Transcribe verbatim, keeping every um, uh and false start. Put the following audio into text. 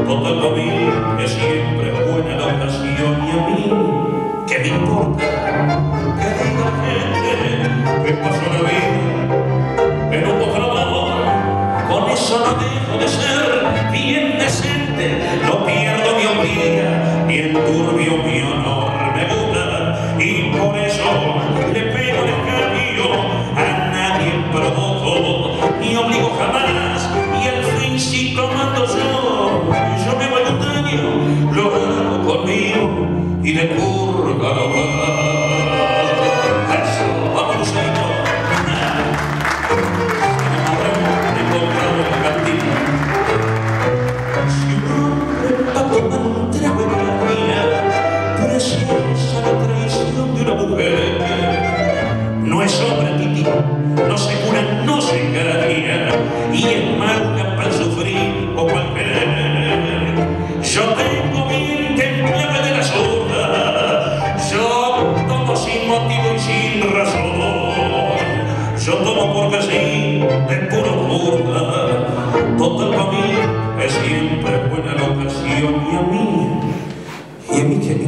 Total para mí es siempre buena la ocasión y a mí, ¿qué me importa? Que diga la gente que pasó la vida en un contrabando. Con eso no dejo de ser bien decente, no pierdo mi hombría ni enturbio mi honor, me gusta y por eso le pego el cambio, a nadie provoco ni obligo jamás y al fin si comando yo, yo me voy a un daño, lo hago conmigo y de curva lo va. Eso, vamos Lucerito. No es obra tití, no se cura, no se engaña y es marca para sufrir o para querer. Yo tengo bien que emplearme de la soda, yo tomo sin motivo y sin razón, yo tomo porque sí, de puro burda. Total para mí es siempre buena la ocasión y a mí, y a mí que